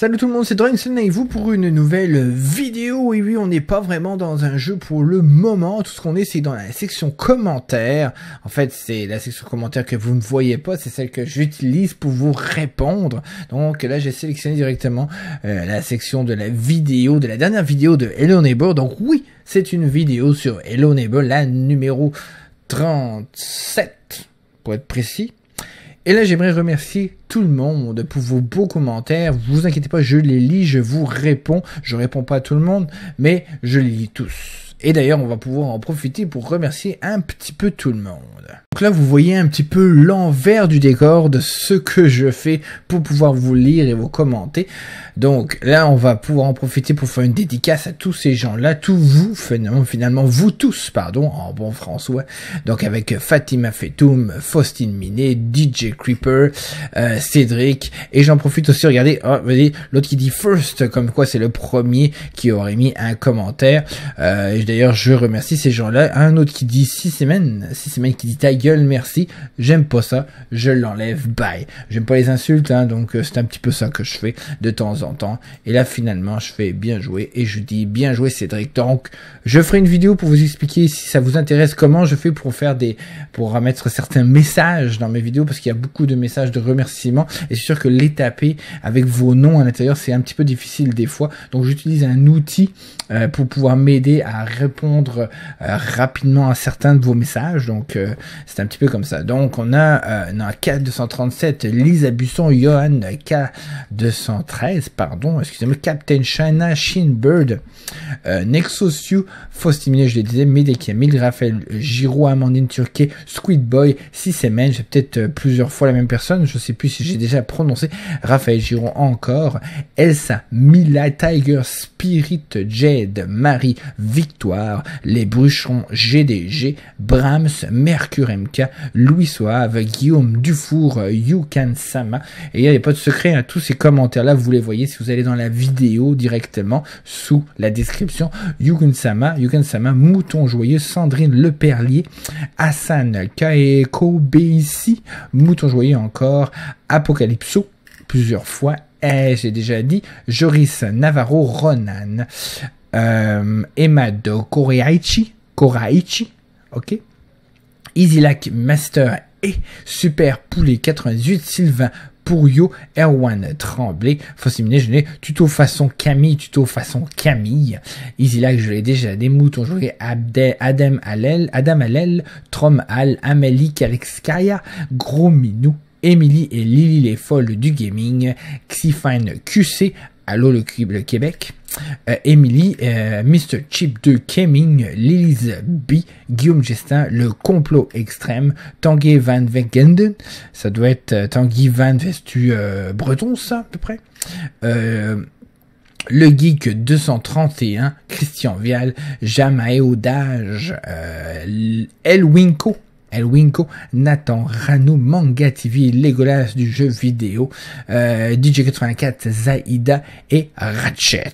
Salut tout le monde, c'est Drawingson avec vous pour une nouvelle vidéo. Et oui, on n'est pas vraiment dans un jeu pour le moment. Tout ce qu'on est, c'est dans la section commentaires. En fait, c'est la section commentaires que vous ne voyez pas, c'est celle que j'utilise pour vous répondre. Donc là, j'ai sélectionné directement la section de la vidéo, de la dernière vidéo de Hello Neighbor. Donc oui, c'est une vidéo sur Hello Neighbor, la numéro 37, pour être précis. Et là, j'aimerais remercier tout le monde pour vos beaux commentaires. Vous inquiétez pas, je les lis, je vous réponds. Je réponds pas à tout le monde, mais je les lis tous. Et d'ailleurs, on va pouvoir en profiter pour remercier un petit peu tout le monde. Donc là, vous voyez un petit peu l'envers du décor de ce que je fais pour pouvoir vous lire et vous commenter. Donc là, on va pouvoir en profiter pour faire une dédicace à tous ces gens-là, tous vous, finalement vous tous, pardon, en bon François. Donc avec Fatima Fetoum, Faustine Minet, DJ Creeper, Cédric, et j'en profite aussi, regardez, voyez, l'autre qui dit first, comme quoi c'est le premier qui aurait mis un commentaire. D'ailleurs, je remercie ces gens-là. Un autre qui dit 6 semaines qui dit ta gueule, merci. J'aime pas ça, je l'enlève, bye. J'aime pas les insultes, hein, donc c'est un petit peu ça que je fais de temps en temps. Et là, finalement, je fais bien joué et je dis bien joué Cédric. Donc, je ferai une vidéo pour vous expliquer si ça vous intéresse comment je fais pour mettre certains messages dans mes vidéos, parce qu'il y a beaucoup de messages de remerciements et c'est sûr que les taper avec vos noms à l'intérieur, c'est un petit peu difficile des fois. Donc, j'utilise un outil pour pouvoir m'aider à répondre rapidement à certains de vos messages. Donc c'est un petit peu comme ça. Donc on a K237, Lisa Busson, Johan K213, pardon, excusez-moi, Captain China, Shinbird, Nexosiu, Faustine, je le disais, Medekemil, Raphaël Giraud, Amandine Turquet, Squidboy, 6 semaines, j'ai peut-être plusieurs fois la même personne, je sais plus si j'ai déjà prononcé, Raphaël Giraud encore, Elsa, Mila, Tiger, Spirit, Jade, Marie, Victoire, Les Bruchons, GDG, Brahms, Mercure MK, Louis Soave, Guillaume Dufour, Yukan Sama, et il n'y a pas de secret, hein, tous ces commentaires-là, vous les voyez si vous allez dans la vidéo directement, sous la description, Yukan Sama, Mouton Joyeux, Sandrine Leperlier, Hassan Kaeko Beissi, Mouton Joyeux encore, Apocalypso, plusieurs fois, j'ai déjà dit, Joris Navarro, Ronan, Emad Koraichi, ok, Easylac Master et Super Poulet 98, Sylvain Pourrio, Erwan Tremblay, Faustine Genet, tuto façon Camille, Easylac, je l'ai déjà, des moutons joués, Adam Alel, Trom Al, Amélie Kalexkaya, Gros Minou, Émilie et Lily les folles du gaming, Xifine QC, Allô le Québec, Émilie, Mr. Chip 2 Gaming, Lilise B, Guillaume Gestin, Le Complot Extrême, Tanguy Van Wegenden, ça doit être Tanguy Van Vestu breton, ça, à peu près, Le Geek 231, Christian Vial, Jamaeodage, Elwinko, Nathan, Rano, Manga TV, Legolas du jeu vidéo, DJ84, Zaïda et Ratchet.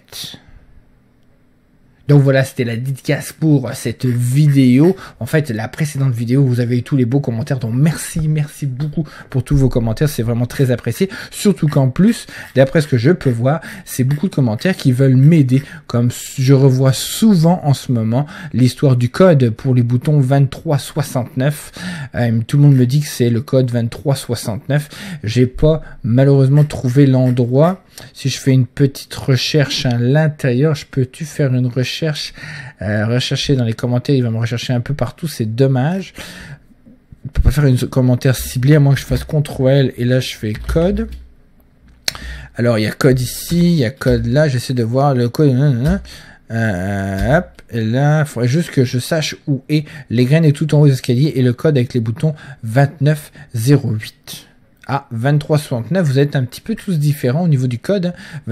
Donc voilà, c'était la dédicace pour cette vidéo. En fait, la précédente vidéo, vous avez eu tous les beaux commentaires. Donc merci beaucoup pour tous vos commentaires. C'est vraiment très apprécié. Surtout qu'en plus, d'après ce que je peux voir, c'est beaucoup de commentaires qui veulent m'aider. Comme je revois souvent en ce moment l'histoire du code pour les boutons 2369. Tout le monde me dit que c'est le code 2369. J'ai pas malheureusement trouvé l'endroit. Si je fais une petite recherche à l'intérieur, peux-tu faire une recherche, rechercher dans les commentaires, il va me rechercher un peu partout, c'est dommage. Je peux pas faire une commentaire ciblé à moins que je fasse CTRL et là je fais code. Alors il y a code ici, il y a code là, j'essaie de voir le code. Hop, et là, il faudrait juste que je sache où est les graines et tout en haut des escaliers et le code avec les boutons 2908. Ah, 2369, vous êtes un petit peu tous différents au niveau du code.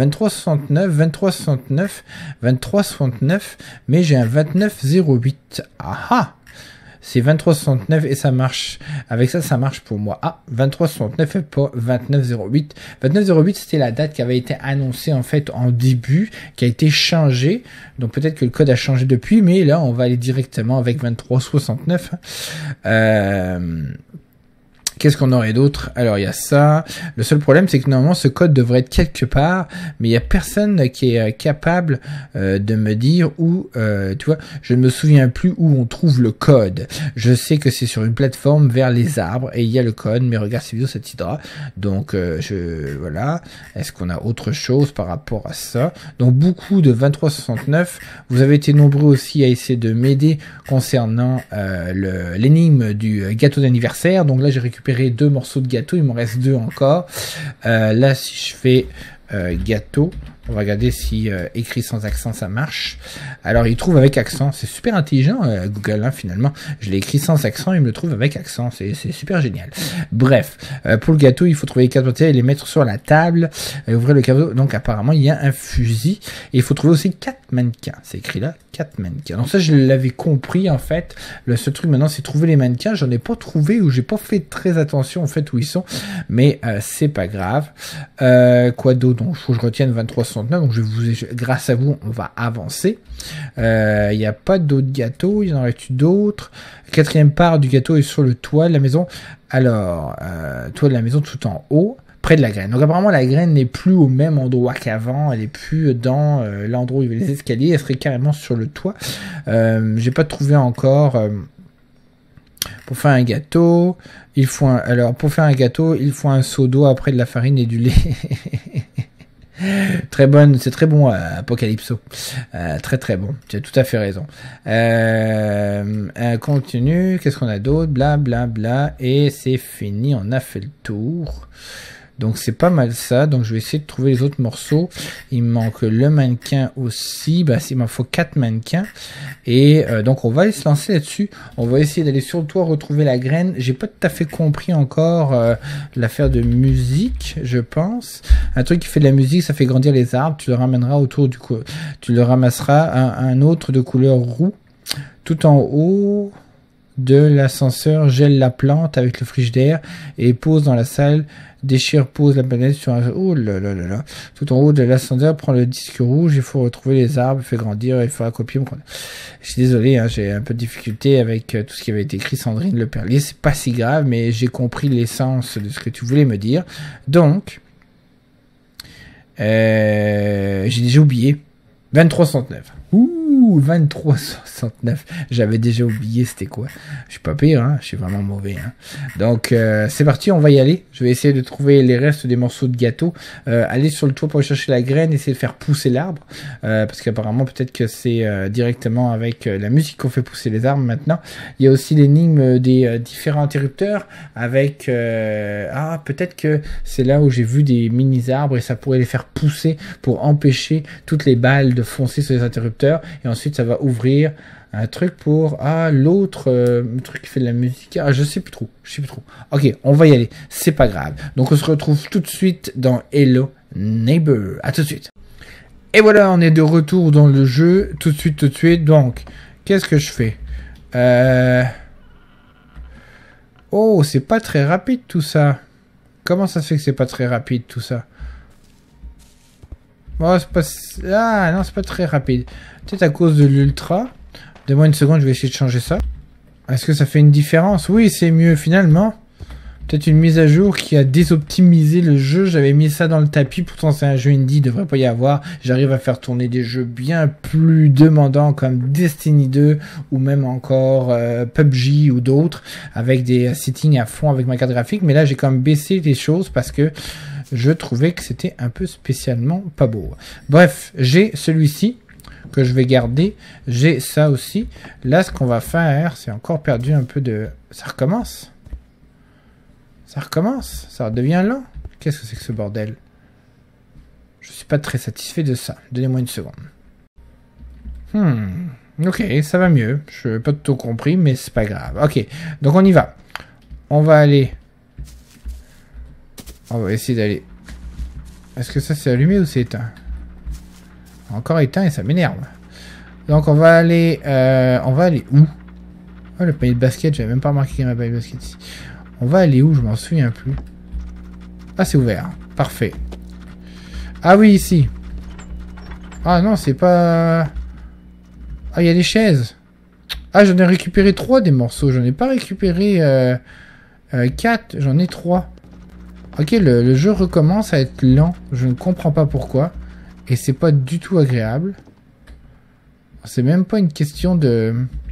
2369, mais j'ai un 2908. Ah, c'est 2369 et ça marche. Avec ça, ça marche pour moi. Ah, 2369 et pas 2908. 2908, c'était la date qui avait été annoncée en fait en début, qui a été changée. Donc peut-être que le code a changé depuis, mais là, on va aller directement avec 2369. Qu'est-ce qu'on aurait d'autre? Alors, il y a ça. Le seul problème, c'est que normalement, ce code devrait être quelque part, mais il y a personne qui est capable de me dire où, tu vois, je ne me souviens plus où on trouve le code. Je sais que c'est sur une plateforme vers les arbres, et il y a le code, mais regarde ces vidéos, ça t'aidera. Donc, voilà. Est-ce qu'on a autre chose par rapport à ça? Donc, beaucoup de 2369. Vous avez été nombreux aussi à essayer de m'aider concernant l'énigme du gâteau d'anniversaire. Donc là, j'ai récupéré 2 morceaux de gâteau, il m'en reste 2 encore. Là, si je fais gâteau, on va regarder si écrit sans accent ça marche. Alors il trouve avec accent, c'est super intelligent Google, hein, finalement. Je l'ai écrit sans accent, il me le trouve avec accent, c'est super génial. Bref, pour le gâteau, il faut trouver les 4 bouteilles et les mettre sur la table, et ouvrir le cadeau. Donc apparemment il y a un fusil, et il faut trouver aussi 4 mannequins, c'est écrit là, 4 mannequins. Donc ça je l'avais compris en fait, le seul truc maintenant c'est trouver les mannequins, j'en ai pas trouvé, ou j'ai pas fait très attention en fait où ils sont, mais c'est pas grave. Quoi d'autre? Donc faut que je retienne 2369, donc grâce à vous on va avancer. Il n'y a pas d'autres gâteaux, il y en aurait-tu d'autres? La 4e part du gâteau est sur le toit de la maison. Alors, toit de la maison tout en haut, près de la graine. Donc apparemment la graine n'est plus au même endroit qu'avant, elle est plus dans l'endroit où il y avait les escaliers, elle serait carrément sur le toit. J'ai pas trouvé encore. Pour faire un gâteau, pour faire un gâteau, il faut un seau d'eau, après de la farine et du lait. Très bonne, c'est très bon Apocalypso. Très très bon, tu as tout à fait raison. Continue, qu'est-ce qu'on a d'autre? Bla bla bla, et c'est fini, on a fait le tour. Donc c'est pas mal ça, donc je vais essayer de trouver les autres morceaux. Il me manque le mannequin aussi, bah il m'en faut 4 mannequins. Et donc on va aller se lancer là-dessus. On va essayer d'aller sur le toit retrouver la graine. J'ai pas tout à fait compris encore l'affaire de musique, je pense. Un truc qui fait de la musique, ça fait grandir les arbres. Tu le ramèneras autour du coup. Tu le ramasseras un autre de couleur roux. Tout en haut de l'ascenseur, gèle la plante avec le frigidaire et pose dans la salle. Déchire, pose la planète sur un... Oh là là là là. Tout en haut de l'ascenseur, prend le disque rouge, il faut retrouver les arbres, fait grandir, il faudra copier. Je suis désolé, hein, j'ai un peu de difficulté avec tout ce qui avait été écrit, Sandrine Le Perlier. C'est pas si grave, mais j'ai compris l'essence de ce que tu voulais me dire. Donc, j'ai déjà oublié. 2369. Ouh, 2369. J'avais déjà oublié c'était quoi. Je suis pas pire, hein. Je suis vraiment mauvais, hein. Donc, c'est parti, on va y aller. Je vais essayer de trouver les restes des morceaux de gâteau. Aller sur le toit pour chercher la graine, essayer de faire pousser l'arbre. Parce qu'apparemment, peut-être que c'est directement avec la musique qu'on fait pousser les arbres maintenant. Il y a aussi l'énigme des différents interrupteurs avec... peut-être que c'est là où j'ai vu des mini-arbres et ça pourrait les faire pousser pour empêcher toutes les balles de foncer sur les interrupteurs, et ensuite ça va ouvrir un truc pour l'autre truc qui fait de la musique. Je sais plus trop. Ok, on va y aller, c'est pas grave. Donc on se retrouve tout de suite dans Hello Neighbor. À tout de suite. Et voilà, on est de retour dans le jeu tout de suite. Donc qu'est-ce que je fais? Oh, c'est pas très rapide tout ça. Comment ça se fait que c'est pas très rapide tout ça? Oh, c'est pas... Ah non, c'est pas très rapide. Peut-être à cause de l'ultra. Donne-moi une seconde, je vais essayer de changer ça. Est-ce que ça fait une différence? Oui, c'est mieux finalement. Peut-être une mise à jour qui a désoptimisé le jeu. J'avais mis ça dans le tapis, pourtant c'est un jeu indie, il devrait pas y avoir. J'arrive à faire tourner des jeux bien plus demandants comme Destiny 2 ou même encore PUBG ou d'autres avec des settings à fond avec ma carte graphique. Mais là, j'ai quand même baissé les choses parce que je trouvais que c'était un peu spécialement pas beau. Bref, j'ai celui-ci que je vais garder. J'ai ça aussi. Là, ce qu'on va faire, c'est encore perdu un peu de... Ça recommence. Ça redevient lent. Qu'est-ce que c'est que ce bordel? Je suis pas très satisfait de ça. Donnez-moi une seconde. Ok, ça va mieux. Je n'ai pas tout compris, mais c'est pas grave. Ok, donc on y va. On va aller... On va essayer d'aller... Est-ce que ça c'est allumé ou c'est éteint? Encore éteint et ça m'énerve. Donc on va aller où? Oh, le panier de basket, j'avais même pas remarqué qu'il y avait un panier de basket ici. On va aller où? Je m'en souviens plus. Ah, c'est ouvert. Parfait. Ah oui, ici. Ah non, c'est pas... Ah, il y a des chaises. Ah, j'en ai récupéré 3 des morceaux. J'en ai pas récupéré 4, j'en ai 3. Ok, le jeu recommence à être lent. Je ne comprends pas pourquoi. Et c'est pas du tout agréable. C'est même pas une question de...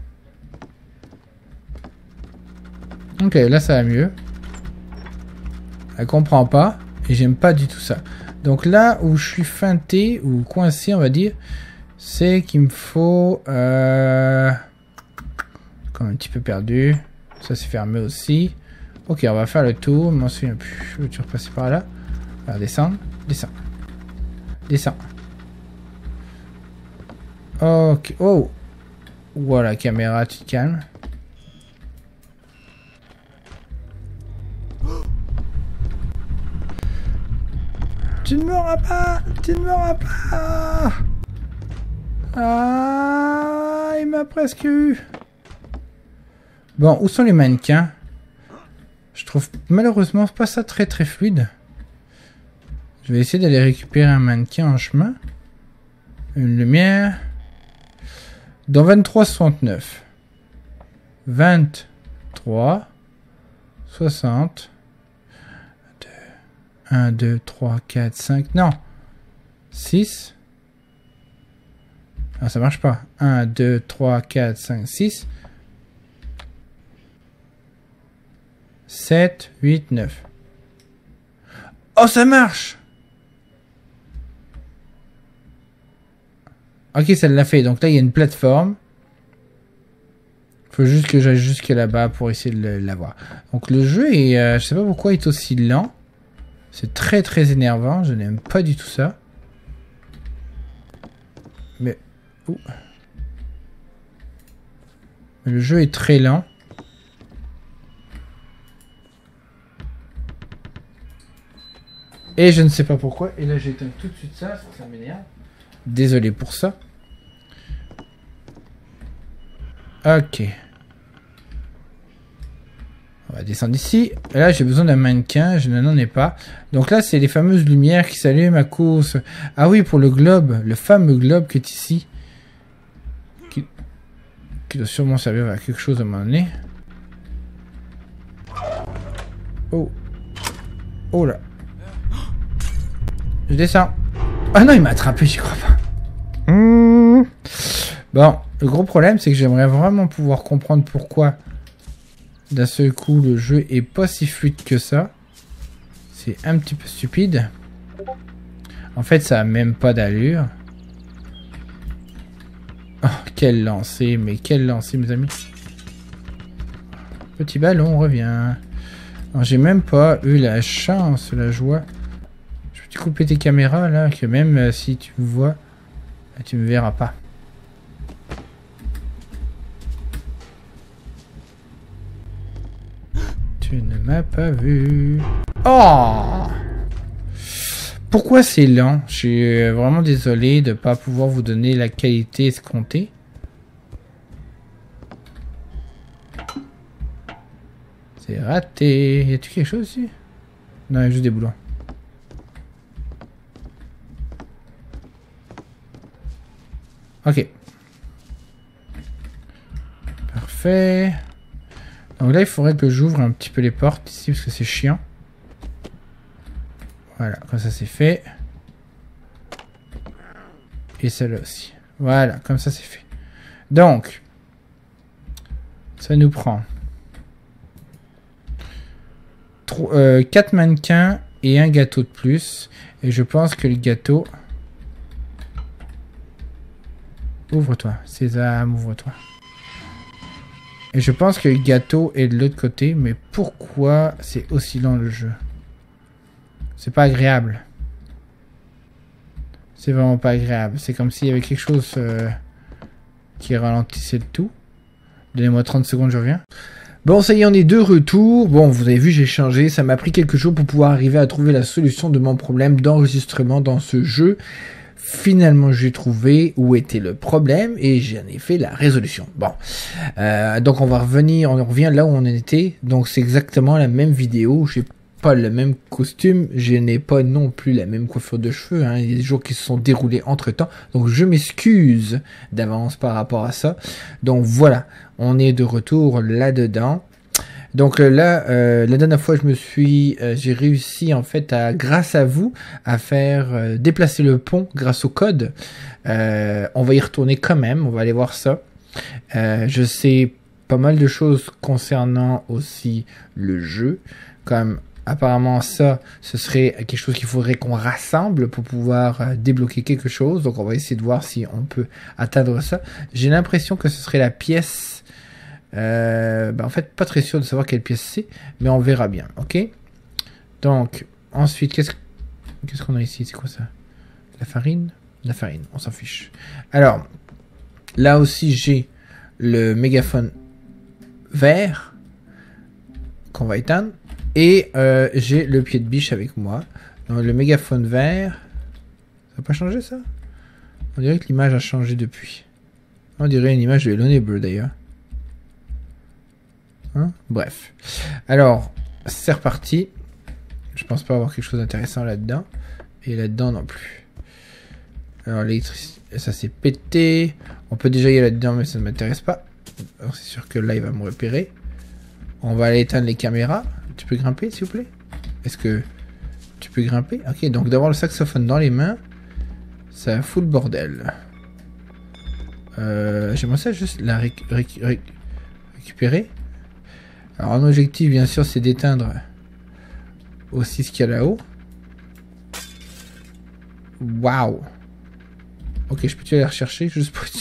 Ok, là ça va mieux. Elle comprend pas. Et j'aime pas du tout ça. Donc là où je suis feinté ou coincé, on va dire, c'est qu'il me faut... Comme un petit peu perdu. Ça c'est fermé aussi. Ok, on va faire le tour. Je m'en souviens plus. Veux-tu repasser par là? Alors, descendre. Descends. Descends. Ok. Oh. Voilà, caméra, tu te calmes. Tu ne m'auras pas. Tu ne m'auras pas. Ah, il m'a presque eu. Bon, où sont les mannequins? Je trouve malheureusement pas ça très fluide. Je vais essayer d'aller récupérer un mannequin en chemin. Une lumière. Dans 23,69. 23. 60. 1, 2, 3, 4, 5. Non. 6. Ah, ça marche pas. 1, 2, 3, 4, 5, 6. 7, 8, 9. Oh, ça marche! Ok, ça l'a fait. Donc là, il y a une plateforme. Faut juste que j'aille jusque là-bas pour essayer de l'avoir. Donc le jeu est... je sais pas pourquoi il est aussi lent. C'est très énervant. Je n'aime pas du tout ça. Mais... Ouh. Mais le jeu est très lent. Et je ne sais pas pourquoi. Et là, j'éteins tout de suite ça. Ça m'énerve. Désolé pour ça. Ok. On va descendre ici. Et là, j'ai besoin d'un mannequin. Je n'en ai pas. Donc là, c'est les fameuses lumières qui s'allument à cause... Ah oui, pour le globe. Le fameux globe qui est ici. Qui doit sûrement servir à quelque chose à un moment donné. Oh. Oh là. Je descends. Ah non, il m'a attrapé, j'y crois pas. Bon, le gros problème, c'est que j'aimerais vraiment pouvoir comprendre pourquoi d'un seul coup le jeu est pas si fluide que ça. C'est un petit peu stupide. En fait, ça a même pas d'allure. Oh, quel lancer, mais quel lancer, mes amis. Petit ballon, on revient. J'ai même pas eu la chance, la joie. Je peux te couper tes caméras là, que même si tu me vois, tu me verras pas. Tu ne m'as pas vu. Oh! Pourquoi c'est lent? Je suis vraiment désolé de ne pas pouvoir vous donner la qualité escomptée. C'est raté. Y a-t-il quelque chose ici? Non, il y a juste des boulons. Ok. Parfait. Donc là, il faudrait que j'ouvre un petit peu les portes ici parce que c'est chiant. Voilà, comme ça c'est fait. Et celle-là aussi. Voilà, comme ça c'est fait. Donc, ça nous prend 4 mannequins et un gâteau de plus. Et je pense que le gâteau... Ouvre-toi, Sésame, ouvre-toi. Et je pense que le gâteau est de l'autre côté. Mais pourquoi c'est aussi lent le jeu? C'est pas agréable. C'est vraiment pas agréable. C'est comme s'il y avait quelque chose qui ralentissait le tout. Donnez-moi 30 secondes, je reviens. Bon, ça y est, on est de retour. Bon, vous avez vu, j'ai changé. Ça m'a pris quelques jours pour pouvoir arriver à trouver la solution de mon problème d'enregistrement dans ce jeu. Finalement, j'ai trouvé où était le problème et j'en ai fait la résolution. Bon, donc on revient là où on en était. Donc c'est exactement la même vidéo. J'ai pas le même costume, je n'ai pas non plus la même coiffure de cheveux. Hein. Il y a des jours qui se sont déroulés entre temps. Donc je m'excuse d'avance par rapport à ça. Donc voilà, on est de retour là-dedans. Donc là, la dernière fois, j'ai réussi en fait grâce à vous, à faire déplacer le pont grâce au code. On va y retourner quand même, on va aller voir ça. Je sais pas mal de choses concernant aussi le jeu, comme apparemment ça, ce serait quelque chose qu'il faudrait qu'on rassemble pour pouvoir débloquer quelque chose. Donc on va essayer de voir si on peut atteindre ça. J'ai l'impression que ce serait la pièce. En fait, pas très sûr de savoir quelle pièce c'est, mais on verra bien. Ok. Donc ensuite, qu'est-ce qu'on a ici? C'est quoi ça? La farine? La farine. On s'en fiche. Alors là aussi, j'ai le mégaphone vert qu'on va éteindre. Et j'ai le pied de biche avec moi. Donc, le mégaphone vert. Ça n'a pas changé ça? On dirait que l'image a changé depuis. On dirait une image de Hello Neighbor d'ailleurs. Hein? Bref. Alors, c'est reparti. Je pense pas avoir quelque chose d'intéressant là-dedans. Et là-dedans non plus. Alors l'électricité, ça s'est pété. On peut déjà y aller là-dedans mais ça ne m'intéresse pas. Alors c'est sûr que là il va me repérer. On va aller éteindre les caméras. Tu peux grimper, s'il vous plaît? Est-ce que tu peux grimper? Ok, donc d'avoir le saxophone dans les mains, ça fout le bordel. J'aimerais ça juste la récupérer. Alors, un objectif, bien sûr, c'est d'éteindre aussi ce qu'il y a là-haut. Waouh! Ok, je peux-tu aller rechercher juste pour...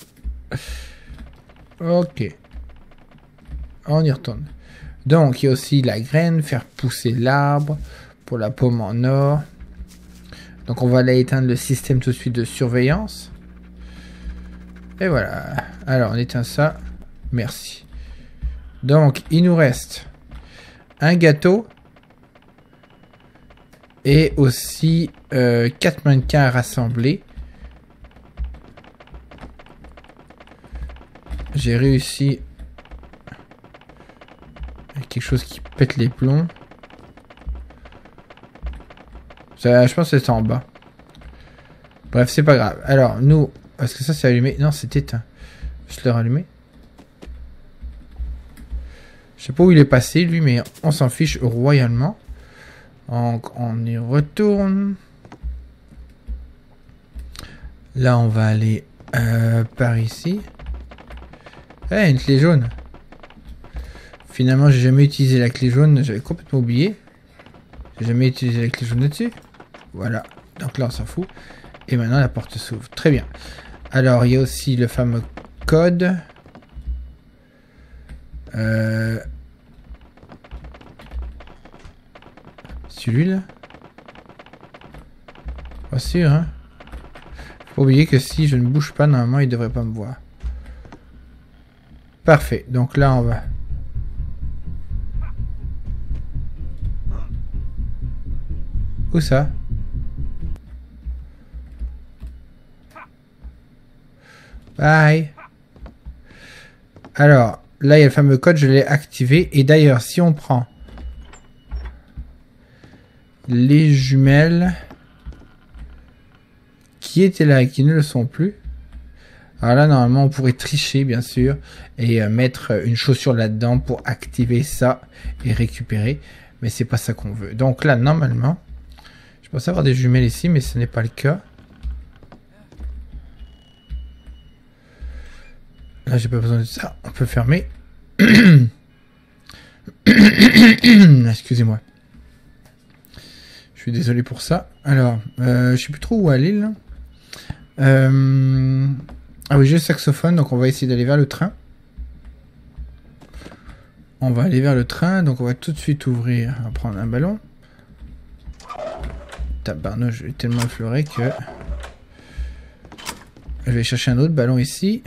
Ok. On y retourne. Donc, il y a aussi la graine, faire pousser l'arbre pour la pomme en or. Donc, on va aller éteindre le système tout de suite de surveillance. Et voilà. Alors, on éteint ça. Merci. Donc, il nous reste un gâteau. Et aussi 4 mannequins à rassembler. J'ai réussi... quelque chose qui pète les plombs. Ça, je pense que c'est en bas. Bref, c'est pas grave. Alors, nous... Est-ce que ça c'est allumé? Non, c'est éteint. Je l'ai rallumé. Je sais pas où il est passé, lui, mais on s'en fiche royalement. Donc, on y retourne. Là, on va aller par ici. Eh, une clé jaune. Finalement, j'ai jamais utilisé la clé jaune. J'avais complètement oublié. J'ai jamais utilisé la clé jaune dessus. Voilà. Donc là, on s'en fout. Et maintenant, la porte s'ouvre. Très bien. Alors, il y a aussi le fameux code. Celui-là. Pas sûr, hein. Faut oublier que si je ne bouge pas, normalement, il devrait pas me voir. Parfait. Donc là, on va... Où ça? Bye. Alors, là, il y a le fameux code, je l'ai activé. Et d'ailleurs, si on prend les jumelles qui étaient là et qui ne le sont plus. Alors là, normalement, on pourrait tricher, bien sûr, et mettre une chaussure là-dedans pour activer ça et récupérer. Mais c'est pas ça qu'on veut. Donc là, normalement, je pensais avoir des jumelles ici, mais ce n'est pas le cas. Là, j'ai pas besoin de ça. On peut fermer. Excusez-moi. Je suis désolé pour ça. Alors, je sais plus trop où aller, là. Ah oui, j'ai le saxophone, donc on va essayer d'aller vers le train. On va aller vers le train, donc on va tout de suite ouvrir. On va prendre un ballon. Tabarnouche, je vais tellement effleurer que... Je vais chercher un autre ballon ici.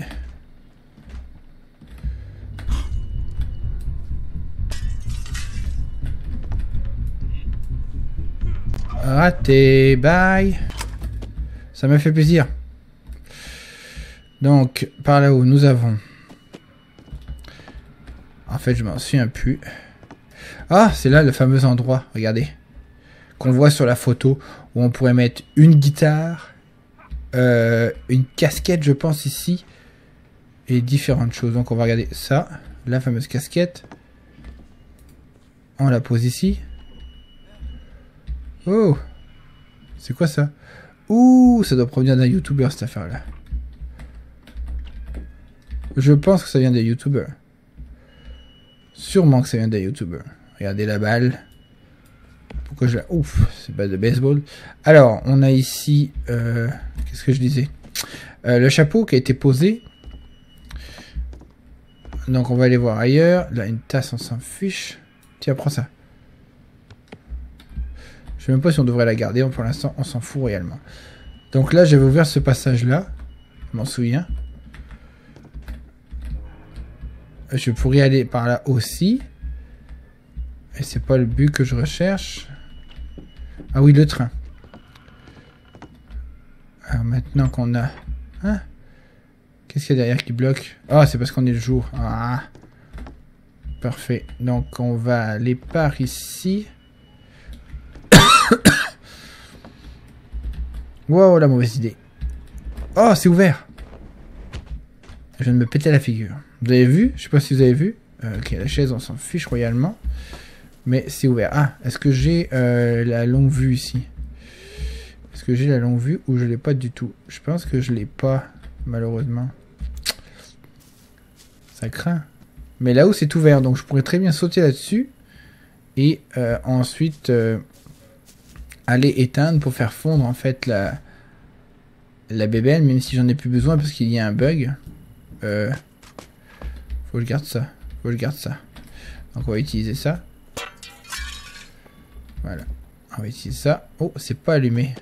Raté, bye. Ça m'a fait plaisir. Donc, par là-haut, nous avons... En fait, je m'en souviens plus. Ah, c'est là le fameux endroit, regardez. Qu'on voit sur la photo, où on pourrait mettre une guitare, une casquette, je pense, ici, et différentes choses. Donc, on va regarder ça, la fameuse casquette. On la pose ici. Oh! C'est quoi ça? Ouh, ça doit provenir d'un YouTuber cette affaire-là. Je pense que ça vient des YouTubers. Sûrement que ça vient des YouTubers. Regardez la balle. Pourquoi je la... Ouf, c'est pas de baseball. Alors, on a ici... qu'est-ce que je disais? Le chapeau qui a été posé. Donc on va aller voir ailleurs. Là, une tasse, on s'en fiche. Tiens, prends ça. Je sais même pas si on devrait la garder. Pour l'instant, on s'en fout réellement. Donc là, j'avais ouvert ce passage-là. Je m'en souviens. Je pourrais aller par là aussi. Et c'est pas le but que je recherche. Ah oui, le train. Alors maintenant qu'on a... Hein? Qu'est-ce qu'il y a derrière qui bloque? Ah, c'est parce qu'on est le jour. Ah. Parfait. Donc on va aller par ici. Wow, la mauvaise idée. Oh, c'est ouvert. Je viens de me péter la figure. Vous avez vu? Je sais pas si vous avez vu. Ok, la chaise, on s'en fiche royalement. Mais c'est ouvert. Ah, est-ce que j'ai la longue vue ici? Est-ce que j'ai la longue vue ou je l'ai pas du tout? Je pense que je l'ai pas, malheureusement. Ça craint. Mais là-haut, c'est ouvert. Donc, je pourrais très bien sauter là-dessus. Et ensuite, aller éteindre pour faire fondre, en fait, la bébelle. Même si j'en ai plus besoin parce qu'il y a un bug. Faut que je garde ça. Faut que je garde ça. Donc, on va utiliser ça. Voilà. On va utiliser ça. Oh, c'est pas allumé.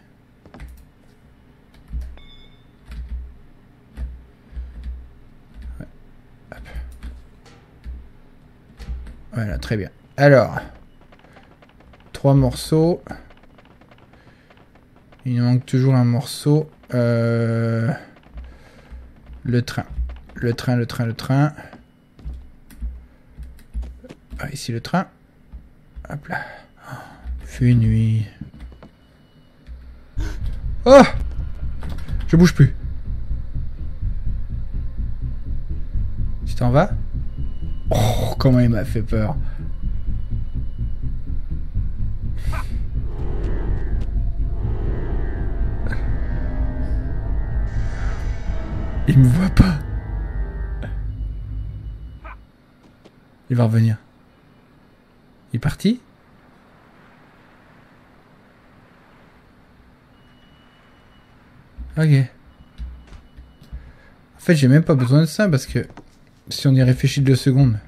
Ouais. Hop. Voilà, très bien. Alors, 3 morceaux. Il nous manque toujours un morceau. Le train. Le train. Ah, ici le train. Hop là. Fait nuit. Oh! Je bouge plus. Tu t'en vas? Oh, comment il m'a fait peur. Il me voit pas. Il va revenir. Il est parti? Ok. En fait, j'ai même pas besoin de ça parce que si on y réfléchit 2 secondes.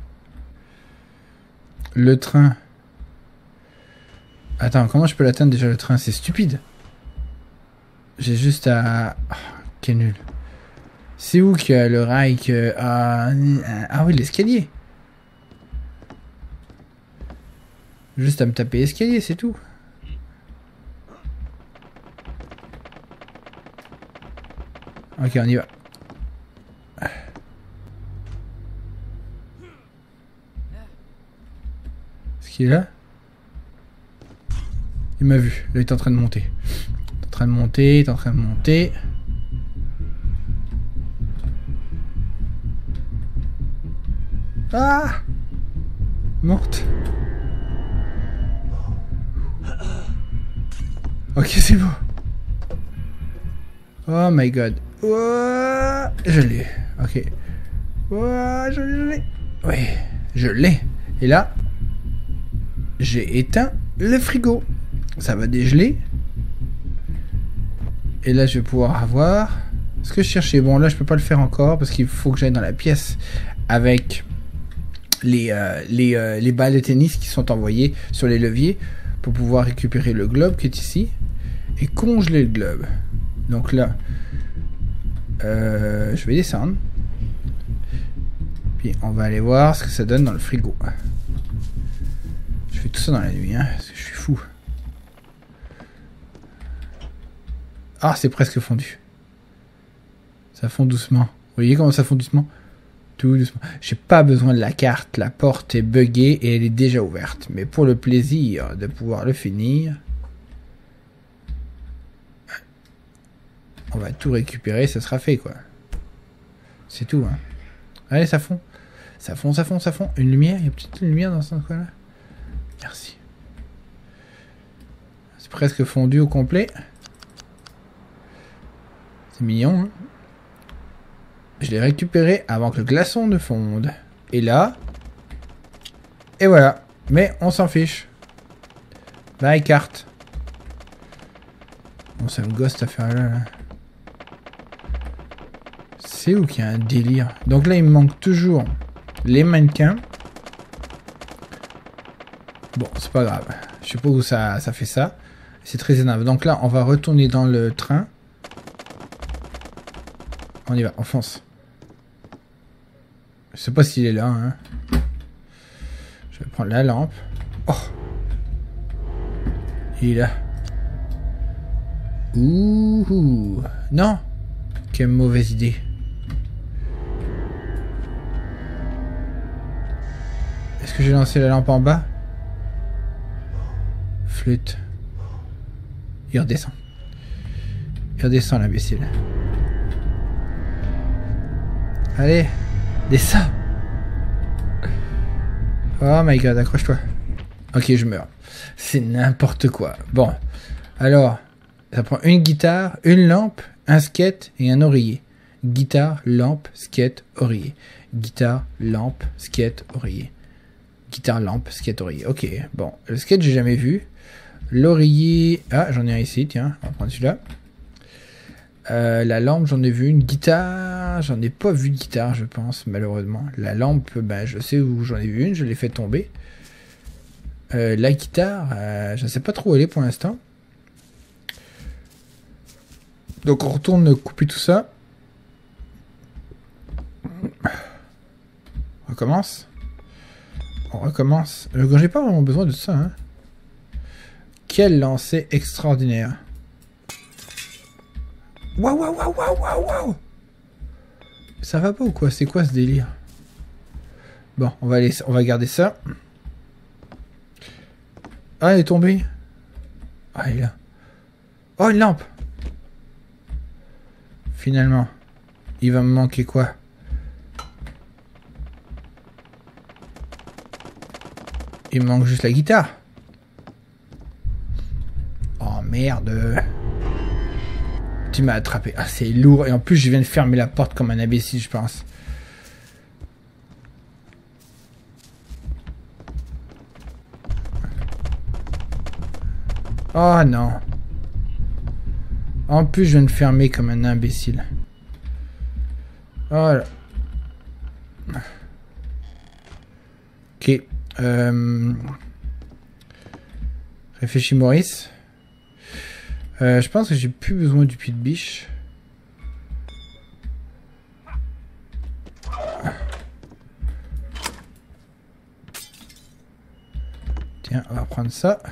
Le train. Attends, comment je peux l'atteindre déjà le train? C'est stupide. J'ai juste à... Oh, quel nul. C'est où qu'il y a le rail que... Ah oui, l'escalier. Juste à me taper l'escalier, c'est tout. Ok, on y va. Est-ce qu'il est là? Il m'a vu. Là, il est en train de monter. Il est en train de monter, il est en train de monter. Ah! Morte. Ok, c'est bon. Oh my god. Oh, je l'ai. Ok. Oh, je l'ai. Oui, je l'ai. Et là, j'ai éteint le frigo. Ça va dégeler. Et là, je vais pouvoir avoir ce que je cherchais. Bon, là, je peux pas le faire encore parce qu'il faut que j'aille dans la pièce avec les balles de tennis qui sont envoyées sur les leviers pour pouvoir récupérer le globe qui est ici et congeler le globe. Donc là, je vais descendre. Puis on va aller voir ce que ça donne dans le frigo. Je fais tout ça dans la nuit, hein, parce que je suis fou. Ah, c'est presque fondu. Ça fond doucement. Vous voyez comment ça fond doucement? Tout doucement. J'ai pas besoin de la carte. La porte est buggée et elle est déjà ouverte. Mais pour le plaisir de pouvoir le finir, on va tout récupérer. Ça sera fait, quoi. C'est tout, hein. Allez, ça fond. Ça fond, ça fond, ça fond. Une lumière? Il y a peut-être une lumière dans ce coin-là. Merci. C'est presque fondu au complet. C'est mignon, hein. Je l'ai récupéré avant que le glaçon ne fonde. Et là... Et voilà. Mais on s'en fiche. Bye, carte. Bon, ça me gosse cette affaire-là. Là. C'est où qu'il y a un délire? Donc là, il me manque toujours les mannequins. Bon, c'est pas grave. Je sais pas où ça fait ça. C'est très énervant. Donc là, on va retourner dans le train. On y va, on fonce. Je sais pas s'il est là. Hein. Je vais prendre la lampe. Oh! Il est là. Ouh! Non! Quelle mauvaise idée. Est-ce que j'ai lancé la lampe en bas? Flûte. Il redescend. Il redescend, l'imbécile. Allez, descends. Oh my god, accroche-toi. Ok, je meurs. C'est n'importe quoi. Bon, alors, ça prend une guitare, une lampe, un skate et un oreiller. Guitare, lampe, skate, oreiller. Guitare, lampe, skate, oreiller. Guitare, lampe, skate, oreiller. Ok, bon, le skate, j'ai jamais vu. L'oreiller... Ah, j'en ai un ici, tiens, on va prendre celui-là. La lampe, j'en ai vu une. Guitare, j'en ai pas vu de guitare, je pense, malheureusement. La lampe, ben, je sais où j'en ai vu une, je l'ai fait tomber. La guitare, je sais pas trop où elle est pour l'instant. Donc on retourne couper tout ça. On recommence. On recommence. J'ai pas vraiment besoin de ça, hein. Quel lancer extraordinaire. Waouh, waouh, waouh, waouh, waouh, waouh. Ça va pas ou quoi? C'est quoi ce délire? Bon, on va garder ça. Ah, elle est tombée. Ah, elle est là. Oh, une lampe. Finalement. Il va me manquer quoi? Il me manque juste la guitare. Oh, merde. Tu m'as attrapé. Ah, c'est lourd. Et en plus, je viens de fermer la porte comme un imbécile, je pense. Oh non. En plus, je viens de fermer comme un imbécile. Voilà. Ok. Réfléchis, Maurice. Je pense que j'ai plus besoin du puits de biche. Tiens, on va prendre ça.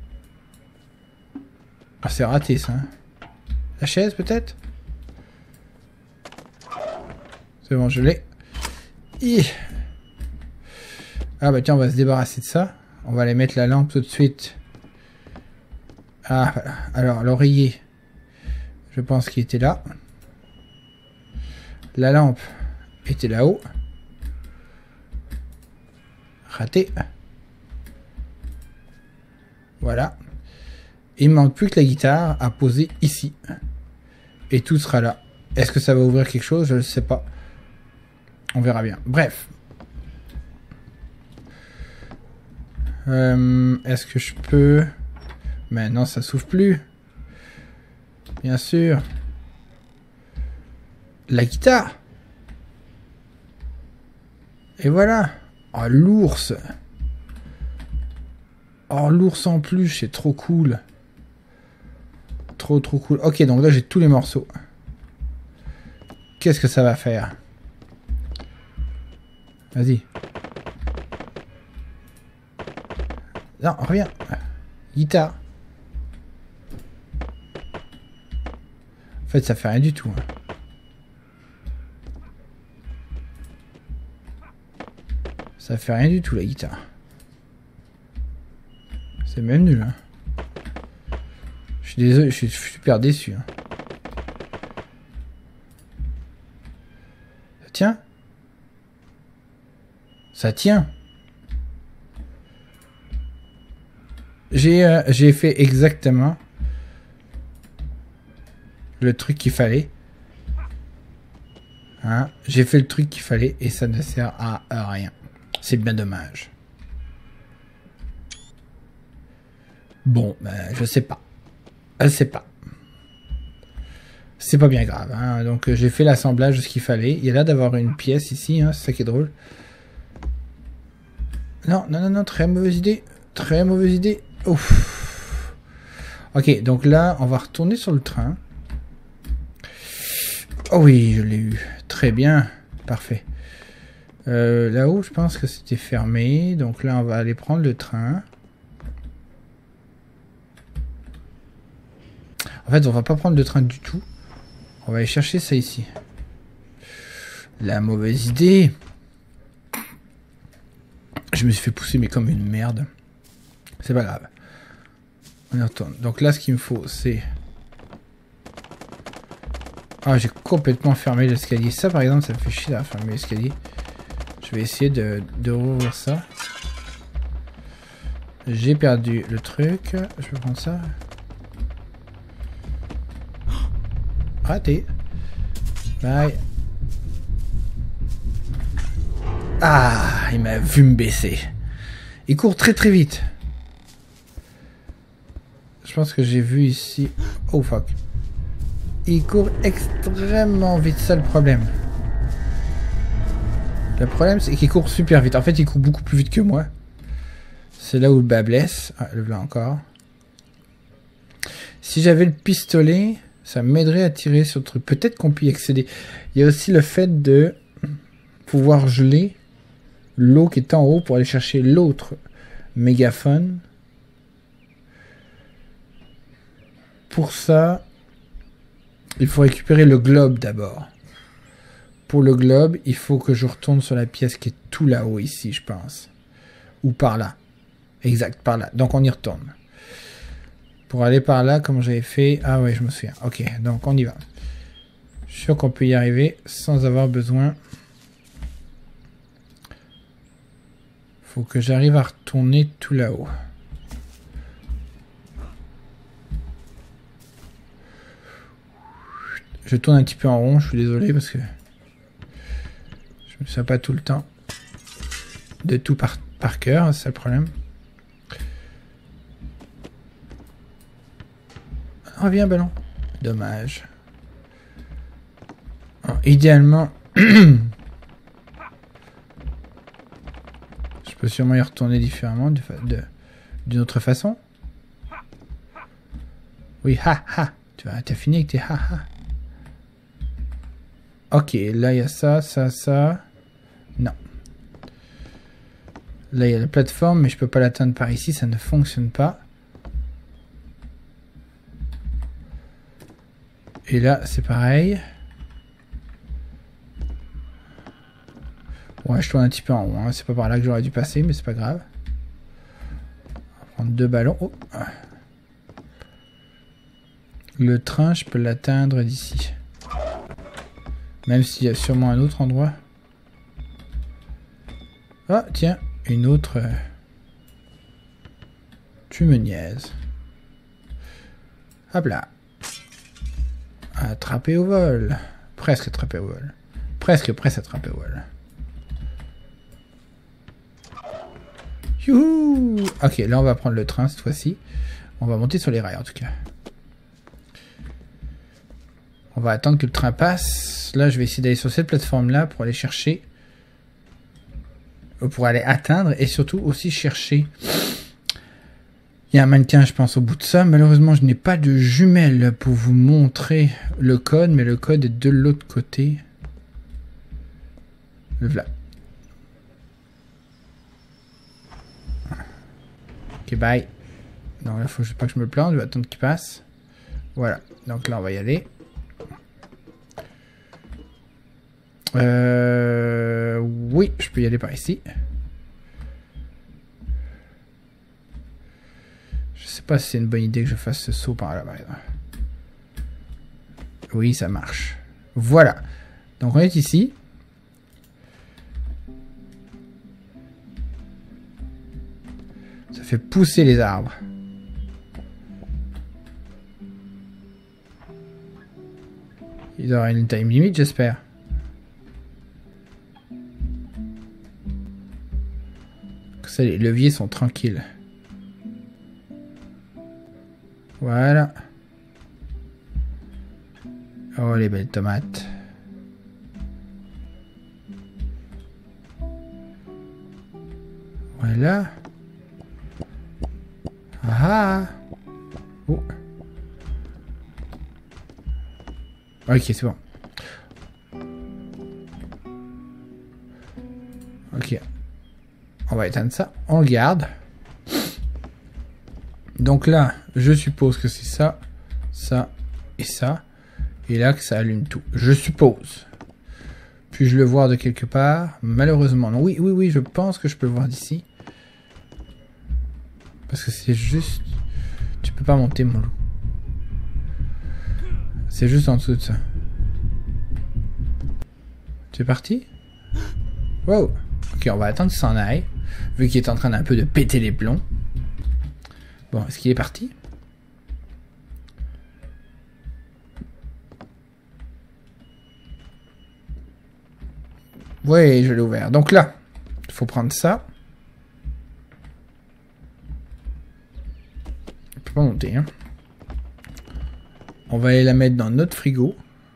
Ah, c'est raté ça. Hein. La chaise peut-être? C'est bon, je l'ai. Ah bah tiens, on va se débarrasser de ça. On va aller mettre la lampe tout de suite. Ah, voilà. Alors, l'oreiller. Je pense qu'il était là. La lampe était là-haut. Raté. Voilà. Il me manque plus que la guitare à poser ici. Et tout sera là. Est-ce que ça va ouvrir quelque chose? Je ne sais pas. On verra bien. Bref. Est-ce que je peux... Mais non, ça s'ouvre plus. Bien sûr. La guitare. Et voilà. Oh, l'ours. Oh, l'ours en plus, c'est trop cool. Trop cool. Ok, donc là, j'ai tous les morceaux. Qu'est-ce que ça va faire? Vas-y. Non, reviens. Guitare. En fait, ça fait rien du tout. Hein. Ça fait rien du tout, la guitare. C'est même nul. Hein. Je suis désolé, je suis super déçu. Hein. Ça tient? Ça tient. J'ai fait exactement le truc qu'il fallait. Hein, j'ai fait le truc qu'il fallait et ça ne sert à rien. C'est bien dommage. Bon, ben, je sais pas. Je sais pas. C'est pas bien grave. Hein. Donc j'ai fait l'assemblage de ce qu'il fallait. Il y a l'air d'avoir une pièce ici. Hein. C'est ça qui est drôle. Non, non, non, non. Très mauvaise idée. Très mauvaise idée. Ouf. Ok, donc là, on va retourner sur le train. Oh oui, je l'ai eu. Très bien. Parfait. Là-haut, je pense que c'était fermé. Donc là, on va aller prendre le train. En fait, on va pas prendre le train du tout. On va aller chercher ça ici. La mauvaise idée. Je me suis fait pousser, mais comme une merde. C'est pas grave. On y retourne. Donc là, ce qu'il me faut, c'est... Ah, j'ai complètement fermé l'escalier. Ça, par exemple, ça me fait chier à fermer l'escalier. Je vais essayer de rouvrir ça. J'ai perdu le truc. Je peux prendre ça. Raté. Bye. Ah, il m'a vu me baisser. Il court très très vite. Je pense que j'ai vu ici... Oh fuck. Il court extrêmement vite, ça le problème. Le problème, c'est qu'il court super vite. En fait, il court beaucoup plus vite que moi. C'est là où le bas blesse. Ah, le voilà encore. Si j'avais le pistolet, ça m'aiderait à tirer sur le truc. Peut-être qu'on peut y accéder. Il y a aussi le fait de pouvoir geler l'eau qui est en haut pour aller chercher l'autre mégaphone. Pour ça, il faut récupérer le globe d'abord. Pour le globe, il faut que je retourne sur la pièce qui est tout là-haut ici, je pense. Ou par là. Exact, par là. Donc on y retourne. Pour aller par là, comme j'avais fait... Ah ouais, je me souviens. Ok, donc on y va. Je suis sûr qu'on peut y arriver sans avoir besoin... Faut que j'arrive à retourner tout là-haut. Je tourne un petit peu en rond, je suis désolé parce que... Je ne sais pas tout le temps de tout par cœur, c'est le problème. Reviens, ballon. Dommage. Alors, idéalement... Je peux sûrement y retourner différemment, d'une autre façon. Oui, ha ha. Tu as fini avec tes ha ha. Ok, là il y a ça, ça, ça. Non. Là il y a la plateforme, mais je peux pas l'atteindre par ici, ça ne fonctionne pas. Et là c'est pareil. Ouais, je tourne un petit peu en rond, hein. C'est pas par là que j'aurais dû passer, mais c'est pas grave. On va prendre 2 ballons. Oh. Le train, je peux l'atteindre d'ici. Même s'il y a sûrement un autre endroit. Ah, tiens, une autre... Tu me niaises. Hop là. Attrapé au vol. Presque attrapé au vol. Presque attrapé au vol. Youhou! Ok, là on va prendre le train cette fois-ci. On va monter sur les rails en tout cas. On va attendre que le train passe. Là je vais essayer d'aller sur cette plateforme-là pour aller chercher... Pour aller atteindre et surtout aussi chercher... Il y a un mannequin je pense au bout de ça. Malheureusement je n'ai pas de jumelles pour vous montrer le code. Mais le code est de l'autre côté. Le voilà. Ok, bye. Donc là, faut pas que je me plante, je vais attendre qu'il passe. Voilà, donc là, on va y aller. Oui, je peux y aller par ici. Je sais pas si c'est une bonne idée que je fasse ce saut par là, par exemple. Oui, ça marche. Voilà. Donc on est ici. Ça fait pousser les arbres. Il aura une time limite, j'espère. Comme ça, les leviers sont tranquilles. Voilà. Oh, les belles tomates. Voilà. Ah. Oh. Ok, c'est bon. Ok. On va éteindre ça. On le garde. Donc là, je suppose que c'est ça, ça et ça. Et là que ça allume tout. Je suppose. Puis-je le voir de quelque part? Malheureusement, non. Oui, oui, oui, je pense que je peux le voir d'ici. Parce que c'est juste... Tu peux pas monter, mon loup. C'est juste en dessous de ça. Tu es parti? Wow. Ok, on va attendre qu'il s'en aille. Vu qu'il est en train d'un peu de péter les plombs. Bon, est-ce qu'il est parti? Oui, je l'ai ouvert. Donc là, il faut prendre ça. On peut pas monter, hein. On va aller la mettre dans notre frigo.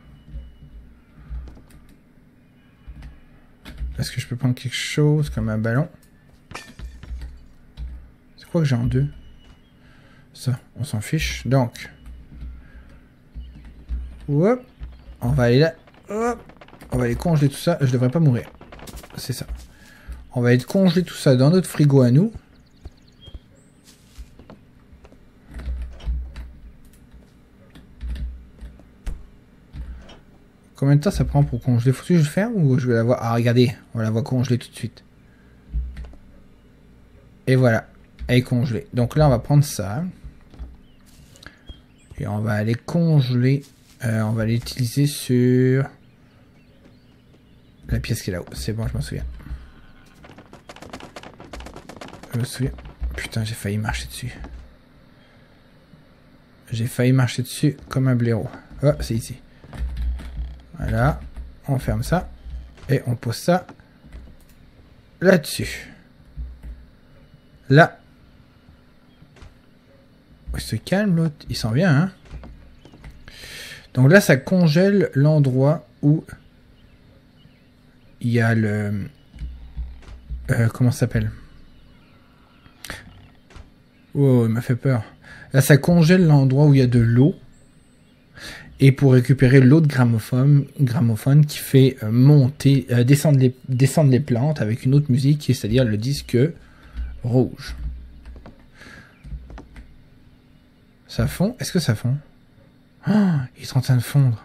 Est-ce que je peux prendre quelque chose comme un ballon? C'est quoi que j'ai en deux? Ça, on s'en fiche. Donc, hop, on va aller là. Hop, on va aller congeler tout ça. Je devrais pas mourir. C'est ça. On va aller congeler tout ça dans notre frigo à nous. Combien de temps ça prend pour congeler? Faut que je le fasse ou je vais la voir? Ah, regardez, on la voit congeler tout de suite. Et voilà, elle est congelée. Donc là, on va prendre ça. Et on va aller congeler. On va l'utiliser sur la pièce qui est là-haut. C'est bon, je m'en souviens. Je me souviens. Putain, j'ai failli marcher dessus. J'ai failli marcher dessus comme un blaireau. Oh, c'est ici. Voilà. On ferme ça. Et on pose ça là-dessus. Là. Il se calme l'autre. Il s'en vient, hein. Donc là, ça congèle l'endroit où il y a le... comment ça s'appelle? Oh, il m'a fait peur. Là, ça congèle l'endroit où il y a de l'eau. Et pour récupérer l'eau de gramophone qui fait monter, descendre les plantes avec une autre musique, c'est-à-dire le disque rouge. Ça fond? Est-ce que ça fond? Oh, il est en train de fondre.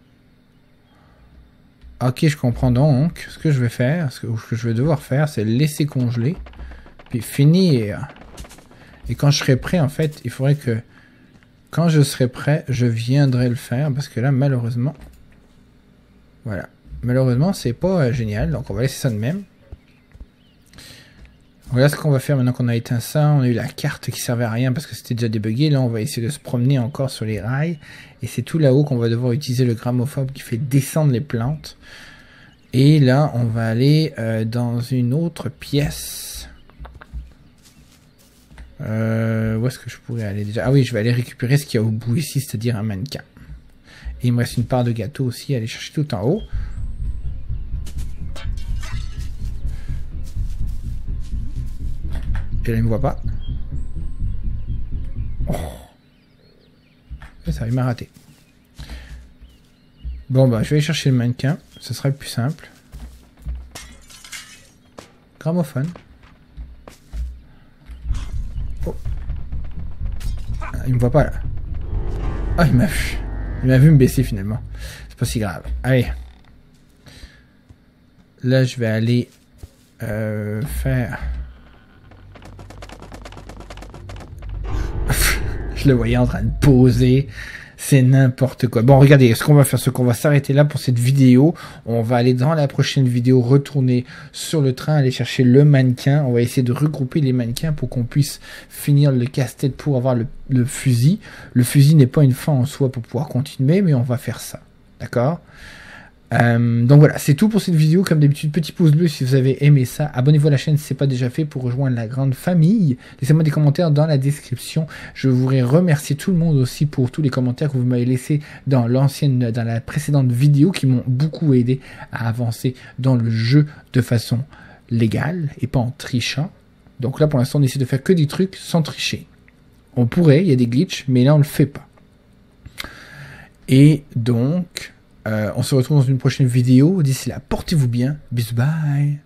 Ok, je comprends donc. Ce que je vais faire, ce que je vais devoir faire, c'est le laisser congeler. Puis finir. Et quand je serai prêt, en fait, il faudrait que... Quand je serai prêt, je viendrai le faire. Parce que là, malheureusement... Voilà. Malheureusement, c'est pas génial. Donc, on va laisser ça de même. Voilà ce qu'on va faire maintenant qu'on a éteint ça. On a eu la carte qui servait à rien parce que c'était déjà débugué. Là, on va essayer de se promener encore sur les rails. Et c'est tout là-haut qu'on va devoir utiliser le gramophone qui fait descendre les plantes. Et là, on va aller dans une autre pièce. Où est-ce que je pourrais aller déjà? Ah oui, je vais aller récupérer ce qu'il y a au bout ici, c'est-à-dire un mannequin. Et il me reste une part de gâteau aussi à aller chercher tout en haut. Et là, il me voit pas. Oh. Et ça, il m'a raté. Bon, bah, je vais aller chercher le mannequin. Ce sera le plus simple. Gramophone. Oh. Ah, il me voit pas, là. Ah, il m'a vu. Il m'a vu me baisser, finalement. C'est pas si grave. Allez. Là, je vais aller faire... Je le voyais en train de poser. C'est n'importe quoi. Bon, regardez, ce qu'on va faire, c'est qu'on va s'arrêter là pour cette vidéo. On va aller dans la prochaine vidéo, retourner sur le train, aller chercher le mannequin. On va essayer de regrouper les mannequins pour qu'on puisse finir le casse-tête pour avoir le fusil. Le fusil n'est pas une fin en soi pour pouvoir continuer, mais on va faire ça. D'accord? Donc voilà, c'est tout pour cette vidéo. Comme d'habitude, petit pouce bleu si vous avez aimé ça. Abonnez-vous à la chaîne si ce n'est pas déjà fait pour rejoindre la grande famille. Laissez-moi des commentaires dans la description. Je voudrais remercier tout le monde aussi pour tous les commentaires que vous m'avez laissés dans la précédente vidéo qui m'ont beaucoup aidé à avancer dans le jeu de façon légale et pas en trichant. Donc là, pour l'instant, on essaie de faire que des trucs sans tricher. On pourrait, il y a des glitches, mais là, on le fait pas. Et donc... on se retrouve dans une prochaine vidéo. D'ici là, portez-vous bien. Bisous, bye.